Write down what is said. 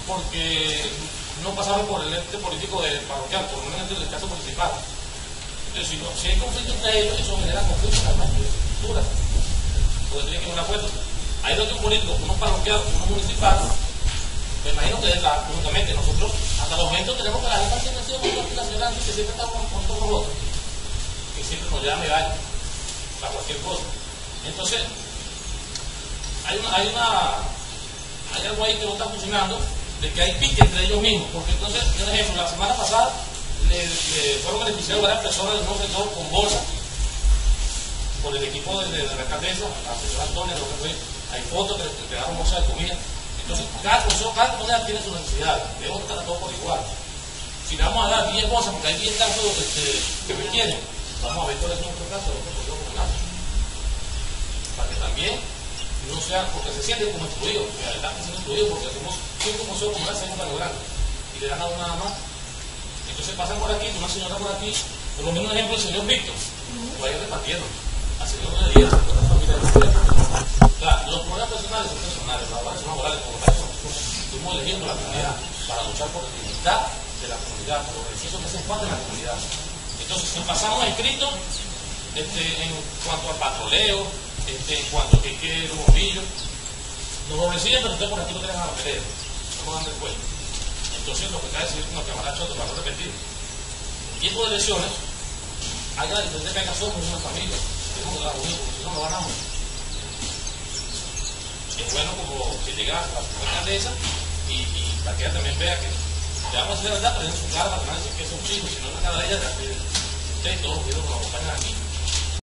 porque no pasaron por el ente político de parroquial, por lo menos en el caso municipal. Entonces, si hay conflicto entre ellos, eso genera conflicto en la estructura, porque tiene que haber un acuerdo. Hay otros políticos, uno parroquial, uno municipal. Me imagino que únicamente nosotros, hasta el momento, tenemos que la gente siempre ha sido muy multinacional, que siempre estamos con todos los otros, que siempre nos lleva medallas para cualquier cosa. Entonces, hay algo ahí que no está funcionando, de que hay pique entre ellos mismos, porque entonces, por ejemplo, la semana pasada le fueron beneficiados varias personas del nuevo sector con bolsa, por el equipo de la alcaldesa, la señora Antonia, lo que fue, hay fotos que le daron bolsa de comida. Entonces, cada comunidad tiene su necesidad, debemos tratar a todos por igual. Si le vamos a dar 10 bolsas, porque hay 10 casos que requieren, vamos a ver cuál es nuestro caso, para que también no sea, porque se sienten como excluidos, que están siendo excluidos porque hacemos 5 consejos comunales, 6 para lograr, y le dan a uno nada más. Entonces pasan por aquí, una señora por aquí, por lo menos un ejemplo el señor Víctor, lo hay repartiendo, al señor de día, a la familia de claro, los problemas personales son personales, las relaciones laborales, por lo tanto, estuvimos eligiendo la comunidad para luchar por la dignidad de la comunidad, por los beneficios que se falta en la comunidad. Entonces, si pasamos escrito en cuanto al patroleo, en cuanto a que los bombillos, nos lo reciben, pero ustedes por aquí no tienen a la pelea, no nos dan el cuello. Entonces, lo que cae es decir con el camarada Choto, para no repetir, en tiempo de elecciones, hay la diferencia que somos una familia, tenemos que dar unidos, porque si no, no ganamos. Es bueno como que llega a la alcaldesa y para que ella también vea que le vamos a decir la verdad, pero en su cara para que no decir que son chicos, sino en la cara de ella, ustedes todos los videos nos acompañan aquí.